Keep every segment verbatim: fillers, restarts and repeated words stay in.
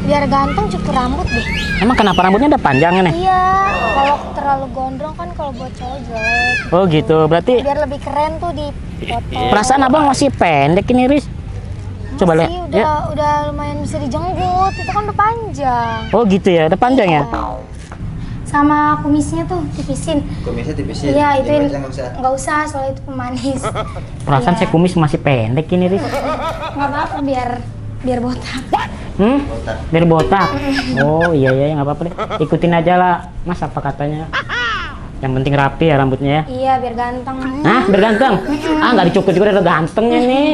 Biar ganteng cukur rambut deh. Emang kenapa rambutnya udah panjang nih? Iya, kalau terlalu gondrong kan kalau buat cowok jelek. Oh gitu, berarti Biar lebih keren tuh di foto. perasaan abang masih pendek ini, Riz. Coba lihat. Masih, udah, Ya. udah lumayan bisa dijenggut, itu kan udah panjang. Oh gitu ya, udah panjang ya? Sama kumisnya tuh tipisin. Kumisnya tipisin. Iya, itu Yang yang panjang nggak usah. nggak usah, soalnya itu pemanis. Perasaan Iya. saya kumis masih pendek ini, Riz. Nggak apa-apa, biar biar botak. Hmm? Botak. Biar botak. Oh iya iya, nggak apa-apa deh. Ikutin aja lah, Mas apa katanya. Yang penting rapi ya rambutnya ya. Iya, biar ganteng. Hah, biar ganteng? Ah, nggak dicukur juga udah gantengnya nih.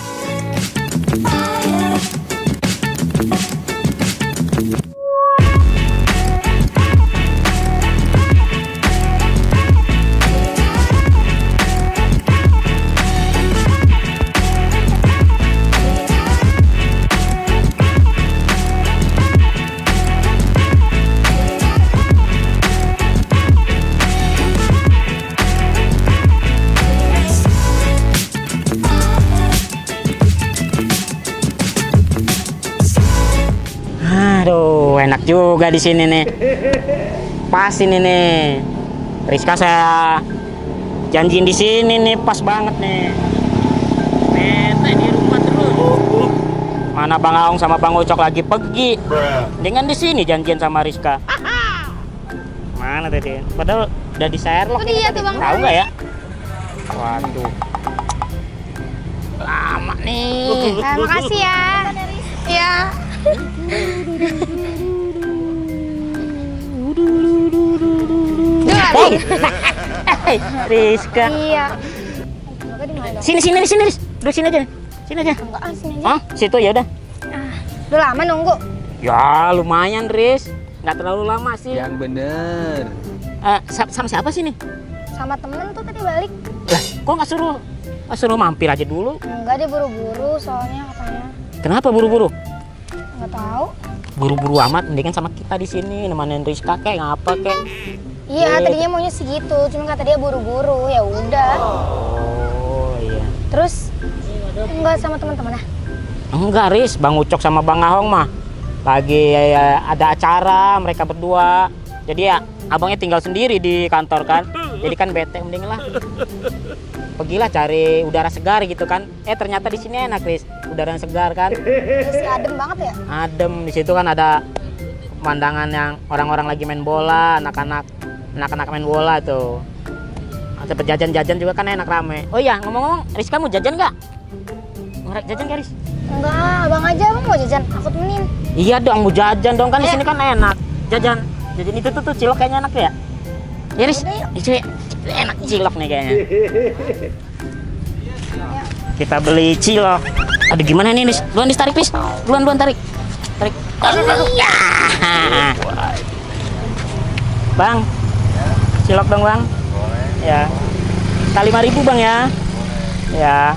Aduh, enak juga di sini nih. Pas ini nih. Rizka saya janjiin di sini nih, pas banget nih. Bete di rumah terus. Mana Bang Aong sama Bang Ucok lagi pergi. Dengan di sini janjian sama Rizka. Mana tadi? Padahal udah di Sherlock. Oh, dia tuh, Bang. Tahu nggak ya? Waduh. Lama nih. Nah, makasih ya. Iya. Hey, hey, Rizka. Iya. Enggak di mana dong? Sini sini sini, Riz. Duduk sini aja. Sini aja. Enggak, ah, sini aja. Oh, situ ya udah. Ah, udah lama nunggu. Ya, lumayan, Riz. Nggak terlalu lama sih. Yang bener. Eh, sa- sama siapa sih nih? Sama temen tuh tadi balik. Lah, kok nggak suruh nggak suruh mampir aja dulu? Enggak, dia buru-buru soalnya katanya. Kenapa buru-buru? Enggak tahu. Buru-buru amat, mendingan sama kita di sini nemenin Rizka kayak ngapa kayak. Iya, Eh. tadinya maunya segitu, cuma kata dia buru-buru. Ya udah. Oh, iya. Terus enggak sama teman-teman ah? Enggak, Riz. Bang Ucok sama Bang Ahong mah lagi ya, ada acara mereka berdua. Jadi ya abangnya tinggal sendiri di kantor kan. Jadi kan bete, mending lah. Pergilah cari udara segar gitu kan. Eh ternyata di sini enak, Riz. Udara yang segar kan. Masih adem banget ya? Adem, di situ kan ada pemandangan yang orang-orang lagi main bola, anak-anak anak-anak main bola tuh. Ada jajan-jajan juga kan enak rame. Oh iya, ngomong-ngomong, Rizka mau jajan nggak? Ngorek jajan nggak, Riz? Enggak, abang aja, abang mau jajan. Aku temenin. Iya dong, mau jajan dong kan di Ayo. sini kan enak. Jajan. Jajan itu tuh, tuh cilok kayaknya enak ya. Ya, Riz. Udah, yuk. Itu enak cilok nih kayaknya. Ya. Kita beli cilok. Aduh gimana nih, Riz? Duluan ditarik, Riz. Duluan, duluan tarik. Tarik. Iya. Bang. Cilok dong, Bang. Ya. Kita lima ribu, Bang ya. Ya.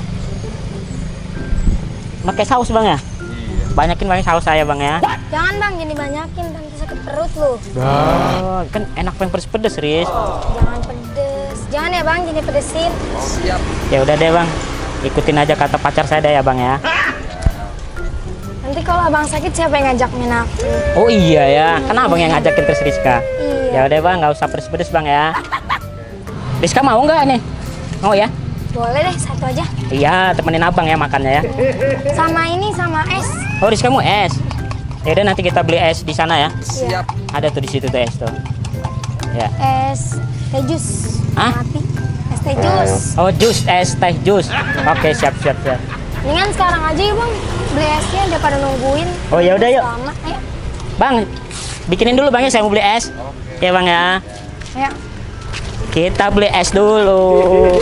Pakai saus, Bang ya? Banyakin banyak saus saya, Bang ya. Jangan bang, jadi banyakin, nanti sakit perut lu. Oh, kan enak yang pedes-pedes, Riz. Jangan pedes. Jangan ya bang, jadi pedesin. Siap. Ya udah deh, Bang. Ikutin aja kata pacar saya deh ya, Bang ya. Nanti kalau abang sakit siapa yang ngajak main aku? Oh iya ya, kan Abang yang ngajakin terus Rizka. Iya. Ya udah, Bang, nggak usah pedes-pedes, Bang ya. Rizka mau nggak nih? Mau ya? Boleh deh, satu aja. Iya, temenin Abang ya makannya ya. Sama ini, sama es. Oh, Rizka mau es. Ya udah, nanti kita beli es di sana ya. Iya. Ada tuh di situ tuh es tuh. Ya. Es teh jus. Hah? Mati. Es teh jus. Oh, jus, es teh jus. Oke, siap siap siap. Mendingan sekarang aja ya bang, beli esnya daripada nungguin. Oh, ya udah, yuk. Lama. Ayo. Bang, bikinin dulu, Bang ya, saya mau beli es. Ya, Bang ya. Ayo. Kita beli es dulu.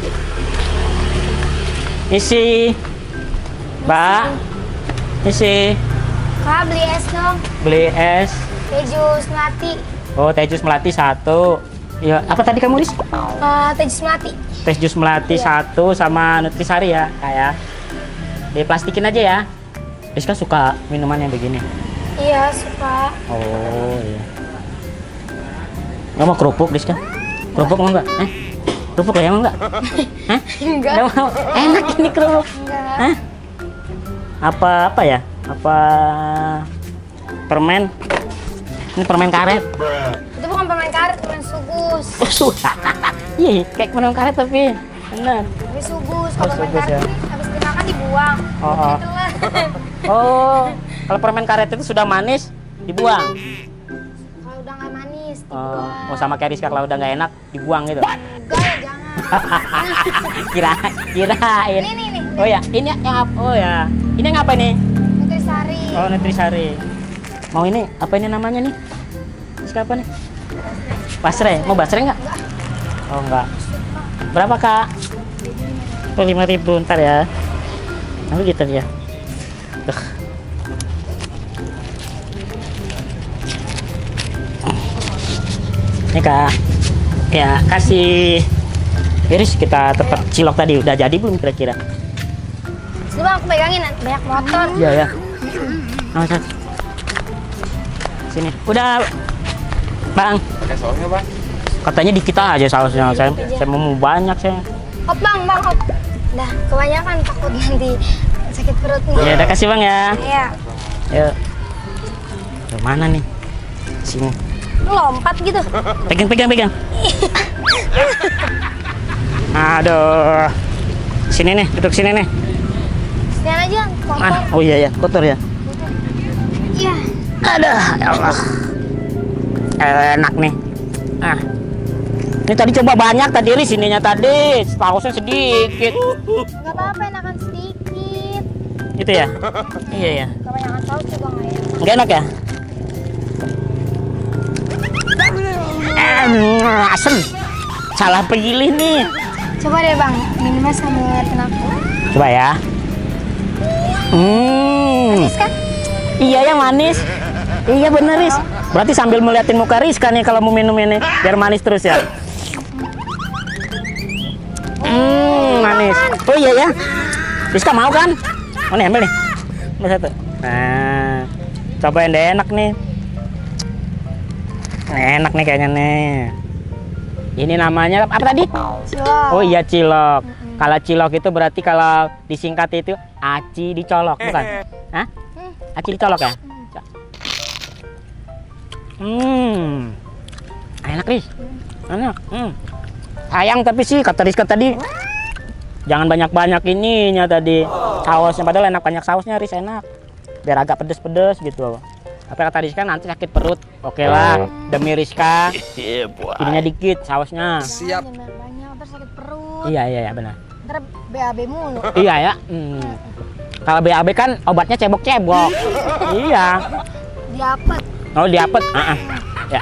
Isi. Mbak. Isi. Kak beli es dong. Beli es. Teh jus melati. Oh, teh jus melati satu. Ya, apa tadi kamu, Riz? Uh, teh jus melati. Teh jus melati Iya. satu sama nutrisari ya, kayak. Diplastikin aja ya. Rizka suka minuman yang begini. Iya suka. Oh, iya. Nggak mau kerupuk, Rizka? Kerupuk mau nggak? Eh? Kerupuk ya mau nggak? Hah? Enggak. Nggak mau. Enak ini kerupuk. Enggak. Hah? Apa apa ya? Apa permen. Ini permen karet. Itu bukan permen karet, permen sugus. Oh, susah. Iya, kayak permen karet tapi benar. Tapi sugus. Oh, Kalau permen sugus, karet ya. ini habis dimakan dibuang. Oh, oh. Itulah. Oh, kalau permen karet itu sudah manis dibuang. Kalau udah nggak manis Oh, dibuang. oh sama kayak Rizka kalau udah nggak enak dibuang gitu. Enggak ya, jangan. Kira kirain. Ini nih nih. Oh ya, ini yang apa? Oh ya. Ini yang apa nih? Nutrisari. Oh, Nutrisari. Mau ini apa ini namanya nih? Rizka apa nih? Basre. Mau basre nggak? Oh, enggak. Berapa, Kak? Oh, lima ribu ntar ya. Nah, gitu ya. Tuh. Ini Kak. Ya, kasih. Iris, kita tempat cilok tadi udah jadi belum kira-kira? Sini bang, aku pegangin banyak motor. Iya ya. Oh, Sat. Sini. Udah, Bang. Pakai sausnya, Bang. Katanya dikit aja sausnya. Saya, saya mau banyak saya. Hop bang, bang hop. Dah, kebanyakan takut nanti sakit perut nih. Ya, udah kasih Bang ya. Iya. Yuk. Ke mana nih? Sini. Lompat gitu. Pegang, pegang, pegang. Aduh. Sini nih, duduk sini nih. Sini aja, kotor. Mana? Oh iya ya, kotor ya. Iya. Aduh, ya Allah. Enak nih. Ah. Ini tadi coba banyak tadi di sininya tadi. Sausnya sedikit. Enggak apa-apa, enakan sedikit. Gitu ya? Iya ya. Kebanyakan saus juga nggak enak. Enggak enak ya? Eh, asem. Salah pilih nih. Coba deh bang, minumnya sambil ngeliatin aku. Coba ya. Hmm. Manis kan? Iya yang manis. Iya bener Riz. Berarti sambil meliatin muka Rizka nih kalau mau minum ini biar manis terus ya. Hmm, manis. Oh iya ya. Rizka mau kan? Oh nih ambil nih. Ambil satu. Nah, cobain deh enak nih. Enak nih kayaknya nih. Ini namanya apa tadi? Cilok. Oh iya cilok. Kalau cilok itu berarti kalau disingkat itu aci dicolok, bukan? Hah? Aci dicolok ya? Hmm. Enak, Riz. Enak. Hmm. Sayang tapi sih kata Rizka tadi jangan banyak-banyak ininya tadi. Sausnya padahal enak banyak sausnya, Riz, enak. Biar agak pedes-pedes gitu. Tapi kata Rizka nanti sakit perut. Oke lah, demi Rizka. Ininya dikit sausnya. Siap. Jangan banyak, ntar sakit perut. Iya, iya, iya benar. Ntar B A B mulu. Iya ya. Hmm. Kalau B A B kan obatnya cebok-cebok. Iya. Diapet. Oh diapet. Uh -uh. Ya.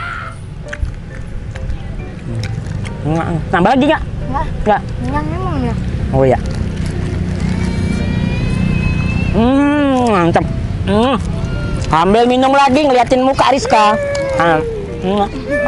Nggak, nambah lagi nggak? Enggak, Nggak. kenyang emang ya. Oh iya. Hmm, mantap. Hmm. Ambil minum lagi ngeliatin muka Rizka. Ah. Hmm.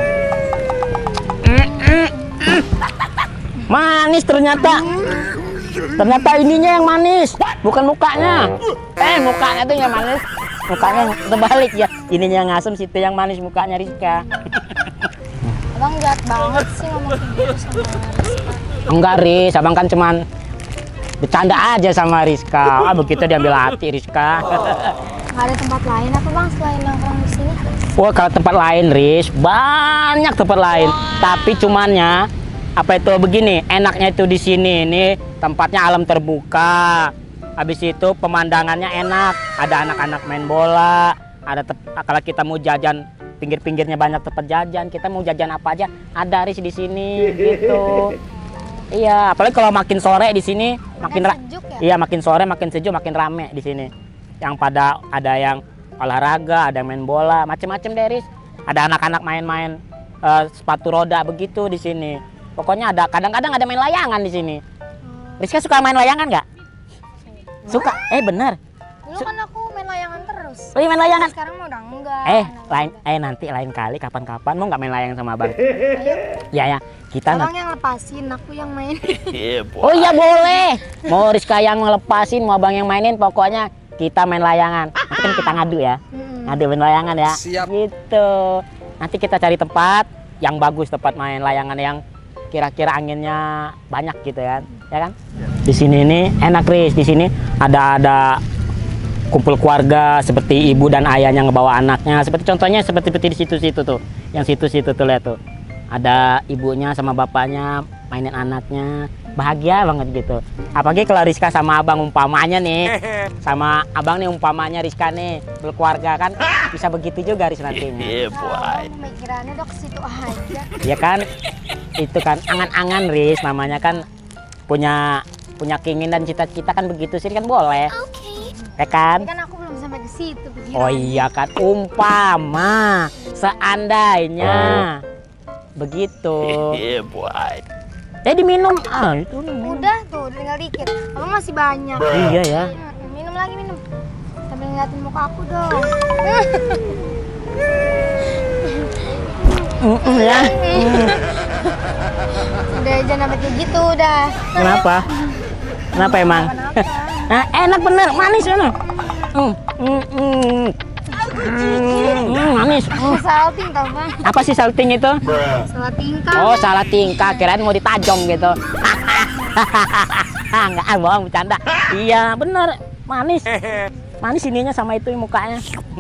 Hmm, hmm, hmm. Manis ternyata. Ternyata ininya yang manis, bukan mukanya. Eh, mukanya tuh yang manis. Mukanya terbalik ya. Ininya yang asem, situ yang manis mukanya Rizka. Abang jahat banget sih ngomong kayak gitu sama Rizka. Enggak, Riz. Abang kan cuman bercanda aja sama Rizka. Ah, begitu diambil hati Rizka. Nggak ada tempat lain apa bang selain nongkrong di sini? Wah, kalau tempat lain, Riz, banyak tempat lain. Tapi cumannya apa itu begini, enaknya itu di sini. Ini tempatnya alam terbuka. Habis itu pemandangannya enak. Ada anak-anak main bola. Ada kalau kita mau jajan pinggir-pinggirnya banyak tempat jajan. Kita mau jajan apa aja ada Riz di sini gitu. Iya, apalagi kalau makin sore di sini makin ra- sejuk ya? Iya, makin sore makin sejuk, makin rame di sini. Yang pada ada yang olahraga, ada yang main bola, macem-macem deh Riz. Ada anak-anak main-main uh, sepatu roda begitu di sini. Pokoknya ada kadang-kadang ada main layangan di sini. Rizka suka main layangan nggak? Suka? Eh bener. Dulu kan aku main layangan terus. Oh iya main layangan. Sekarang mah udah enggak. Eh lain, eh nanti lain kali kapan-kapan mau nggak main layangan sama abang? Ya ya kita Abang nanti. yang lepasin, aku yang main. Oh iya boleh. Mau Rizka yang ngelepasin, mau abang yang mainin, pokoknya kita main layangan. Nanti kan kita ngadu ya, Hmm. ngadu main layangan ya. Siap. Gitu. Nanti kita cari tempat yang bagus, tempat main layangan yang kira-kira anginnya banyak gitu kan, ya kan? Di sini ini enak Riz. Di sini ada ada kumpul keluarga seperti ibu dan ayahnya ngebawa anaknya. Seperti contohnya seperti seperti di situ-situ tuh. Yang situ-situ tuh lihat tuh. Ada ibunya sama bapaknya mainin anaknya. Bahagia banget gitu. Apalagi kalau Rizka sama abang umpamanya nih. Sama abang nih umpamanya Rizka nih berkeluarga kan bisa begitu juga Riz nantinya. Iya, boy. Pemikirannya udah ke situ aja. Ya kan? Itu kan angan-angan Riz namanya kan punya punya keinginan cita-cita kan begitu sih kan boleh. Ya kan? Tapi kan aku belum sampai ke situ pikirannya. Oh iya kan umpama seandainya begitu. Iya, boy. Eh diminum ah itu minum. Udah tuh, tinggal dikit. Aku masih banyak. Iya ya. Hmm, minum lagi minum. Sambil ngeliatin muka aku dong. Mm -mm, ya. Mm. Udah jangan sampai kayak gitu udah. Kenapa? Kenapa emang? Nah, enak bener, manis mana? Mm, mm, mm. Mm, manis. Mm. Salting tau bang. Apa sih salting itu? Salah tingkah. Oh, salah tingkah. Kirain mau ditajong gitu. Enggak, ah, bohong bercanda. Iya, bener. Manis. Manis ininya sama itu mukanya.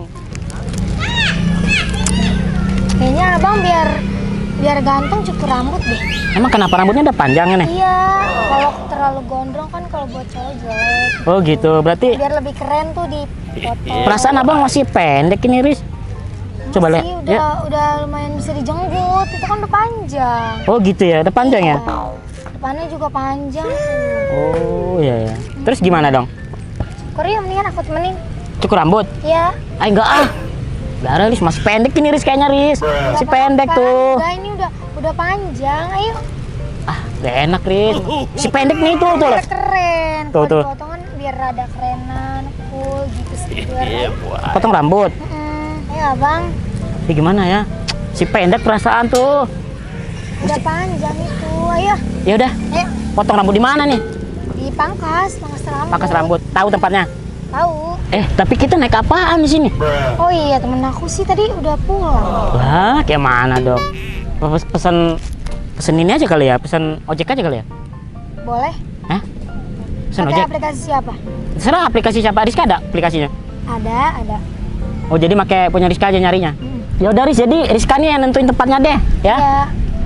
Kayaknya abang biar biar ganteng cukur rambut deh. Emang kenapa rambutnya udah panjang nih? Iya, kalau terlalu gondrong kan kalau buat cowok jelek. Oh gitu, berarti Biar lebih keren tuh di foto. perasaan abang masih pendek ini, Riz. Coba lihat. Udah, Ya. udah lumayan bisa dijenggut. Itu kan udah panjang. Oh gitu ya, udah panjang ya? Iya. Depannya juga panjang tuh. Oh iya ya. Terus gimana dong? Cukur ya, mendingan aku temenin. Cukur rambut? Ya. Ah enggak ah. Udah Riz, masih pendek ini Riz kayaknya Riz. Masih Nggak pendek apa-apa. tuh. Enggak, ini udah udah panjang. Ayo. Ah, gak enak Riz. Si pendek nih tuh tuh. Biar keren. Tuh, Kalau tuh. dipotongan biar rada kerenan, cool gitu sih. Iya, boy. Potong rambut. Mm-mm. Ayo abang. Ini gimana ya? Si pendek perasaan tuh. Udah panjang itu. Ayo. Ya udah, Ayo. potong rambut di mana nih? Di pangkas, pangkas rambut. Pangkas rambut. Tahu tempatnya? Tahu. Eh, tapi kita naik apaan di sini? Oh iya, temen aku sih tadi udah pulang. Lah, kayak mana dong? Pes- Pesen pesen ini aja kali ya, pesen ojek aja kali ya? Boleh? Hah? Pesen Pakai ojek? aplikasi siapa? Terserah aplikasi siapa, Rizka ada aplikasinya? Ada, ada. Oh jadi pakai punya Rizka aja nyarinya? Hmm. Ya udah Riz, jadi Rizka nih yang nentuin tempatnya deh, ya? Ya.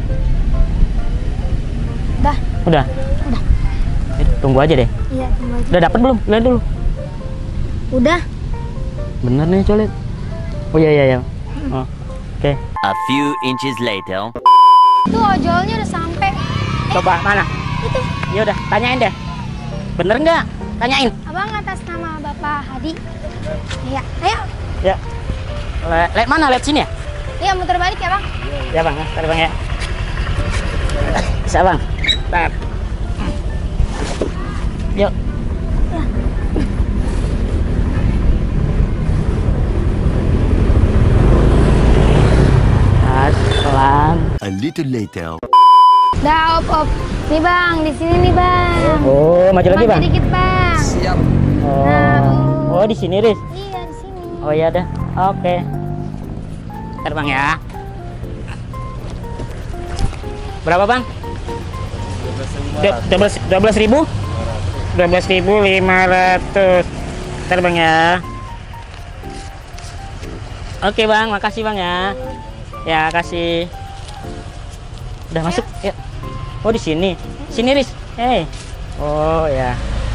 Udah, Udah? udah. Eh, tunggu aja deh. Iya, tunggu aja. Udah dapet belum? Lihat dulu. Udah. Bener nih colet. Oh iya iya iya. Oh, oke. A few inches later. Tuh ojolnya udah sampai. Coba mana? Itu. Ya udah, tanyain deh. Bener nggak? Tanyain. Abang atas nama Bapak Hadi. Iya, ayo. Ya. Le- Lihat mana? Lihat sini ya? Iya, muter balik ya, Bang. Ya bang, ya. Tadi bang ya. Bisa bang. Bentar. Yuk. Pelan. A little later. Dah, op, op. Nih, Bang, di sini nih, Bang. Oh, maju lagi bang. Dikit, Bang. Siap. Oh, oh di sini Riz. Iya, di sini. Oh ya dah. Oke. Ntar bang ya. Berapa bang? Dua belas ribu. Dua belas ribu lima ratus. Ntar bang ya. Oke bang, makasih bang ya. Ya kasih. Udah masuk. Ya. Oh di sini. Sini Riz. Hey. Oh ya.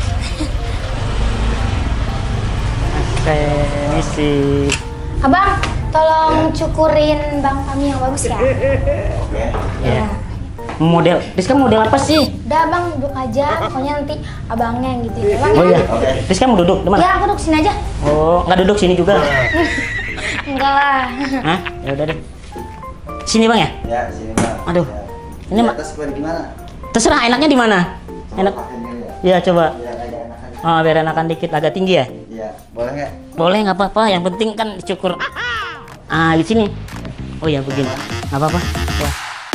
Misi. Abang, tolong cukurin Bang kami yang bagus ya. Ya. Model, Rizka model apa sih? Udah Bang, duduk aja. Pokoknya nanti abangnya yang gitu ya. Bang, Oh ya? iya. Rizka mau duduk di mana? Ya, aku duduk sini aja. Oh, nggak duduk sini juga. Enggak lah. Hah? Ya udah deh. Sini bang ya? Ya, sini bang. Aduh. Ya. Ini Di ma- atas apa di mana? terserah enaknya di mana? Enak. Pakai dulu ya. Ya coba. Biar agak enakan. Oh, biar enakan dikit, agak tinggi ya? Iya, boleh nggak? Boleh nggak apa-apa. Yang penting kan dicukur. Ah di sini. Oh ya begini. Nggak apa-apa. Ya.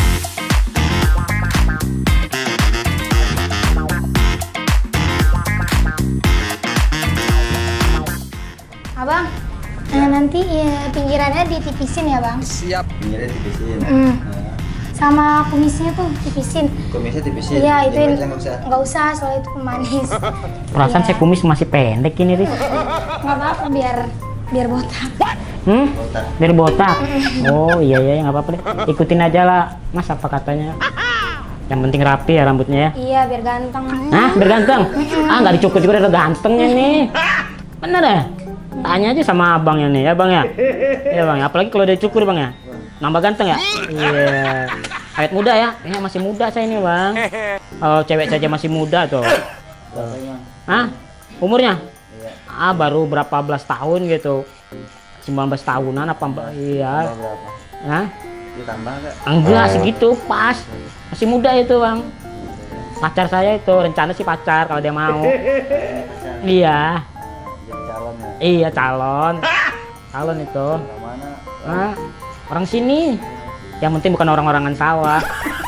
Abang, eh, nanti ya, pinggirannya ditipisin ya Bang. Siap. Pinggirnya tipisin. Mm. Nah, Sama kumisnya tuh tipisin. Kumisnya tipisin. Iya, itu jenggotnya nggak usah. nggak usah, soalnya itu pemanis. Perasaan Iya. saya kumis masih pendek ini, Riz. Nggak apa-apa biar biar botak. Hmm? Botak. Biar botak. Oh iya iya nggak apa-apa deh. Ikutin aja lah, Mas apa katanya. Yang penting rapi ya rambutnya ya. Iya, biar ganteng. Hah? Biar ganteng? Ah nggak dicukur juga udah gantengnya nih. Bener ya? Tanya aja sama abangnya nih ya bang ya. Iya bang ya. Apalagi kalau udah dicukur bang ya. Nambah ganteng ya? Iya. Awet muda ya? Kayaknya masih muda saya ini bang. Kalau cewek saja masih muda tuh. Berapa emang? Hah? Umurnya? Iya. Ah baru berapa belas tahun gitu. sembilan belas tahunan apa mbak? Iya. Tambah berapa? Hah? Ditambah nggak? Enggak segitu pas. Masih muda itu bang. Pacar saya itu rencana sih pacar kalau dia mau. Iya. Jadi calon ya. Iya calon. Calon itu. Yang mana? Hah? Orang sini. Yang penting bukan orang-orangan sawah.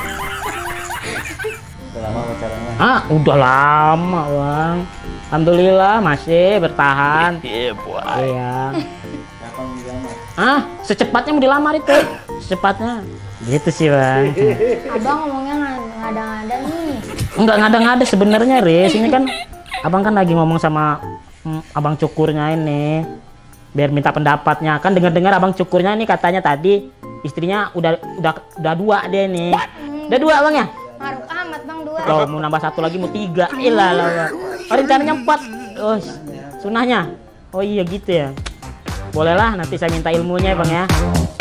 Udah lama pacarannya? Ah, udah lama, Bang. Alhamdulillah masih bertahan. Yeah, boy. Iya. Kapan dilamar? Ah, secepatnya mau dilamar itu. Secepatnya. Gitu sih, Bang. Abang ngomongnya nggak ngada-ngada nih. Enggak ngada-ngada sebenarnya, Riz. Ini kan Abang kan lagi ngomong sama mm, Abang cukurnya ini. Biar minta pendapatnya. Kan dengar-dengar Abang cukurnya ini katanya tadi istrinya udah udah udah dua dia nih. Udah dua, Bang ya? Ngaruh amat bang dua. Loh, mau nambah satu lagi mau tiga. Ilah lah. Oh, rencananya empat. Oh, sunahnya. Oh iya gitu ya. Bolehlah nanti saya minta ilmunya ya, Bang ya.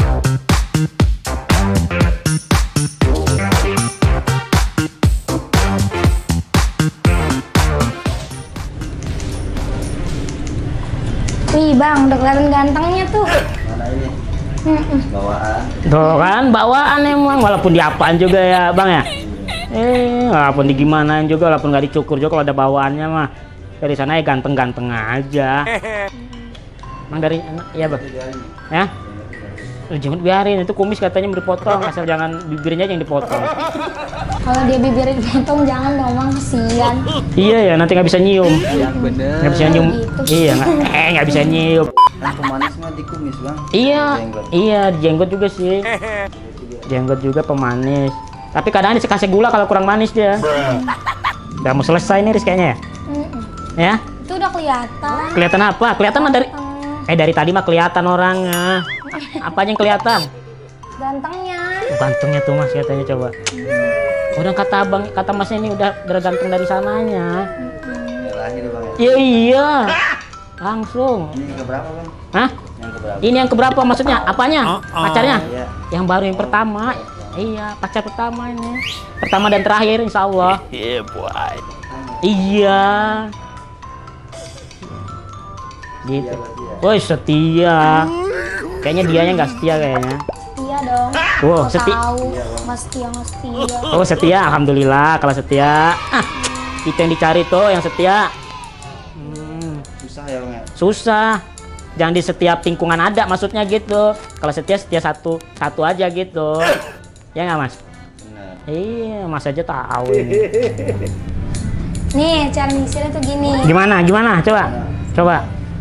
Wih bang, udah kelihatan gantengnya tuh. Mana ini? Mm-mm. Bawaan. Tuh kan bawaan emang walaupun diapaan juga ya, Bang ya. Eh, walaupun digimanain juga, walaupun nggak dicukur juga kalau ada bawaannya mah dari sana ya ganteng-ganteng aja. Emang dari iya bang, ya? Jenggot biarin, itu kumis katanya mau dipotong, asal jangan bibirnya aja yang dipotong. Kalau dia bibirnya dipotong jangan dong bang, kesian. Iya ya, nanti nggak bisa nyium, Yang bener. nggak bisa nyium. gitu. Iya, nggak, eh nggak bisa nyium. Yang pemanis mah di kumis bang. Iya, Jenggot. iya di jenggot juga sih. Jenggot juga pemanis. Tapi kadang dikasih gula kalau kurang manis dia. Udah mau selesai nih Riz kayaknya ya. Mm-mm. Ya? Itu udah kelihatan. Kelihatan apa? Kelihatan mah dari Ganteng. eh dari tadi mah kelihatan orangnya. Apanya yang kelihatan? Gantengnya. Gantengnya tuh Mas katanya coba. Udah kata abang, kata Masnya ini udah udah ganteng dari sananya. Ya lahir bang ya. Iya iya. Langsung. Ini ke berapa bang? Hah? Yang ke berapa? Ini yang keberapa maksudnya? Apanya? Pacarnya? Iya. Yang baru yang pertama. Iya, pacar pertama ini. Pertama dan terakhir insya Allah. Yeah, boy. Iya. Gitu. Woi setia. Kayaknya dianya nggak setia kayaknya. Iya dong. Wow, Kau seti- tahu, mas setia, mas setia. Oh setia, alhamdulillah kalau setia. Ah, itu yang dicari tuh yang setia. Hmm, Susah ya bang ya. susah. Jangan di setiap lingkungan ada maksudnya gitu. Kalau setia setia satu satu aja gitu. Ya nggak Mas? Bener. Iya, Mas aja tahu ini. Nih, cara nyisirnya tuh gini. Gimana? Gimana? Coba. Coba.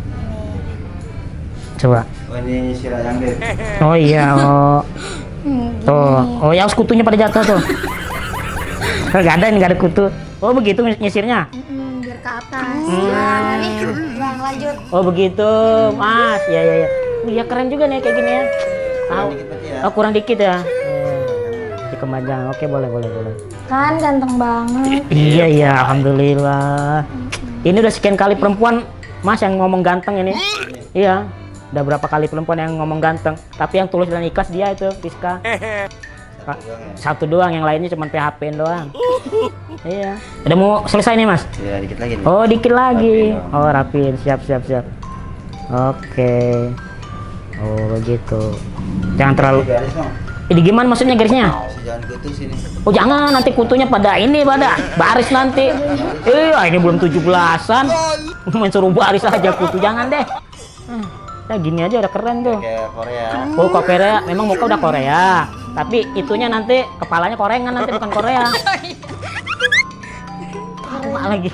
Coba. Oh ini sirah yang deh. Oh iya, oh. Hmm, Tuh. Oh, ya kutunya pada jatuh tuh. Enggak ada, ini enggak ada kutu. Oh, begitu nyisirnya. Mm-mm, biar ke atas. Hmm. Nah, nih, bang lanjut. Oh, begitu, Mas. Ya ya ya. Iya keren juga nih kayak gini ya. Tahu. Dikit berarti ya. Oh, kurang dikit ya. Di kemanjang. Oke, boleh boleh boleh. Kan ganteng banget. Iya iya, alhamdulillah. Ini udah sekian kali perempuan Mas yang ngomong ganteng ini. Iya. Udah berapa kali perempuan yang ngomong ganteng, tapi yang tulus dan ikhlas dia itu, Rizka. Satu doang ya. Satu doang, yang lainnya cuma P H P-in doang. Iya. Udah mau selesai nih, Mas? Ya dikit lagi nih. Oh, dikit lagi. Rapiin dong. Oh, rapiin. Siap, siap, siap. Oke. Oh, begitu. Jangan terlalu. Ini garis bang. Ini gimana maksudnya garisnya? Si jangan kutu sini. Oh, jangan nanti kutunya pada ini pada baris nanti. Eh, ini belum tujuh belasan. Main suruh baris aja kutu, jangan deh. Hmm. Nah, gini aja udah keren tuh. Kayak Korea. Oh, kok Korea, memang muka udah Korea. Tapi itunya nanti kepalanya korengan nanti bukan Korea. Lama lagi.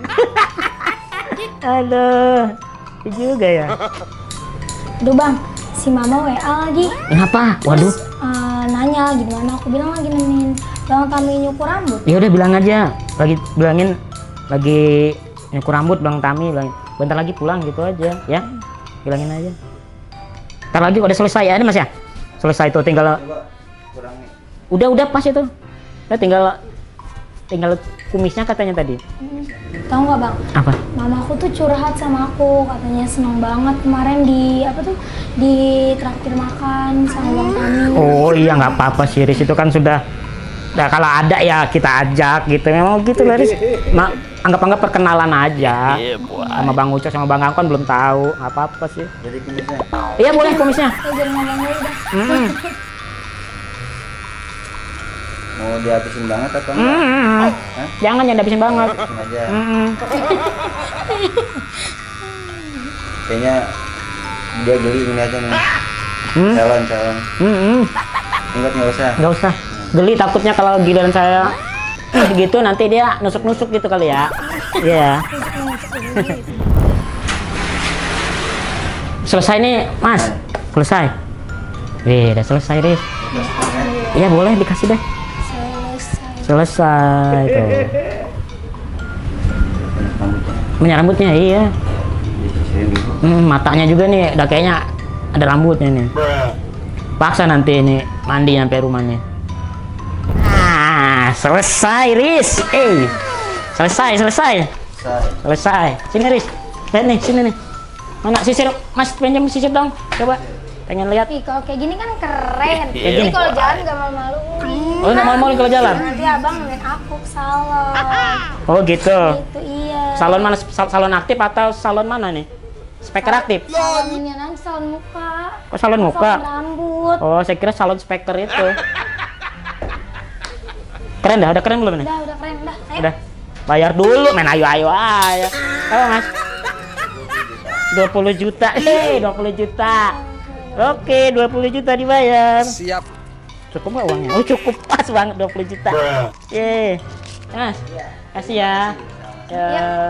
Aduh, itu juga ya. Duh bang, si mama W A lagi. Kenapa? Waduh. Eh, nanya gimana, aku bilang lagi nemenin Bang Tami nyukur rambut. Ya udah bilang aja. Lagi bilangin lagi nyukur rambut Bang Tami, bilang bentar lagi pulang gitu aja, ya. Bilangin aja. Ntar lagi udah selesai ya, ini Mas ya? Selesai tuh, tinggal Coba kurangi. udah udah pas itu. Udah tinggal tinggal kumisnya katanya tadi. Hmm. Tahu nggak Bang? Apa? Mamaku tuh curhat sama aku, katanya seneng banget kemarin di apa tuh di traktir makan sama Bang Tami. Oh iya nggak apa-apa sih Riz, itu kan sudah. Nah, kalau ada ya kita ajak gitu, memang gitu lah Riz. Ma, anggap-anggap perkenalan aja. Yeah, boy. Sama Bang Ucok sama Bang Angkon belum tahu, nggak apa-apa sih. Jadi kumisnya. Iya boleh kumisnya. Eh, jangan ngomong dulu dah. Mm. Mau dihabisin banget atau enggak? Mm. Hah? Jangan jangan habisin banget. Habisin aja. Mm. Kayaknya dia geli ngeliatnya nih. Hmm? Calon, calon. Mm. Enggak, nggak usah. Nggak usah. Geli takutnya kalau giliran saya gitu nanti dia nusuk-nusuk gitu kali ya. Iya. Selesai nih Mas. Selesai. Wih, udah selesai Riz. Iya boleh dikasih deh. Selesai. Selesai tuh. Rambutnya Minyak rambutnya iya. disisirin dulu. Hmm, matanya juga nih udah kayaknya ada rambutnya nih. Paksa nanti ini mandi sampai rumahnya. Ah, selesai Riz. Eh. Selesai, selesai. Saya Selesai. Sini Riz. Lihat nih, sini nih. Mana sisir? Mas pinjam sisir dong. Coba. Pengen lihat. Ih, kalau kayak gini kan keren. Kayak Jadi gini. kalau jalan gak malu-maluin. Oh, nggak mau-mau kalau jalan. Nanti abang nemenin aku ke salon. Oh, gitu. Itu iya. Salon mana? Sal- Salon aktif atau salon mana nih? Speaker aktif. Salon ini nanti salon muka. Kok salon muka? Salon rambut. Oh, saya kira salon speaker itu. Keren dah, udah keren belum nih? Udah, udah keren, udah. Ayo. Udah. Bayar dulu, main ayo-ayo aja. Apa Mas? dua puluh juta. Hei, dua puluh juta. Oke, dua puluh juta dibayar. Siap. Cukup nggak uangnya? Oh, cukup pas banget dua puluh juta. Oke. Mas, kasih ya. Ya.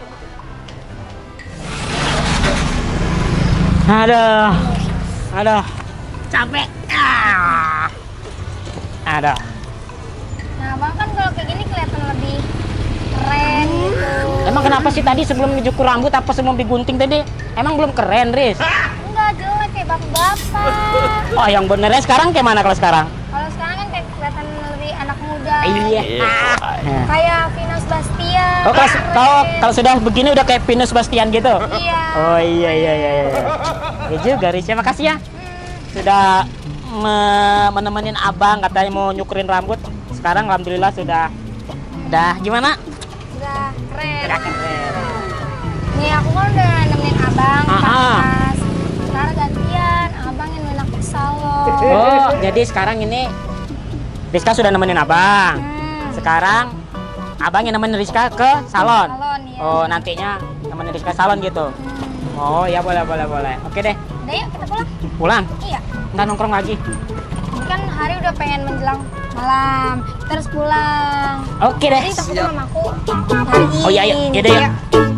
Aduh. Aduh. Capek. Ah. Aduh. Nah, abang kan kalau kayak gini kelihatan lebih keren gitu. Emang kenapa sih tadi sebelum dicukur rambut apa sebelum digunting tadi? Emang belum keren, Riz? Enggak jelek kayak bapak-bapak. Oh, yang benernya sekarang kayak mana kalau sekarang? Kalau sekarang kan kayak kelihatan lebih anak muda. Iya. Yeah, boy. Kayak Venus Bastian. Oh, kalau Keren. kalau kalau sudah begini udah kayak Venus Bastian gitu. Iya. Oh iya iya iya iya. Ya juga Riz, ya makasih ya. Sudah me- menemenin abang katanya mau nyukurin rambut. Sekarang alhamdulillah sudah udah gimana? Udah keren. Udah keren. Nih aku kan udah nemenin abang Ah, ah. pas. Ntar gantian abang yang nemenin aku ke salon. Oh, jadi sekarang ini Rizka sudah nemenin abang. Hmm. Sekarang abang yang nemenin Rizka ke salon. Salon ya. Oh, nantinya nemenin Rizka salon gitu. Oh, ya boleh boleh boleh. Oke deh. Udah yuk kita pulang. Pulang. Iya. Nggak nongkrong lagi. Ini kan hari udah pengen menjelang malam. Kita harus pulang. Oke deh. Jadi takutnya mamaku nyariin. Oh iya, iya. Yaudah, yuk. Iya.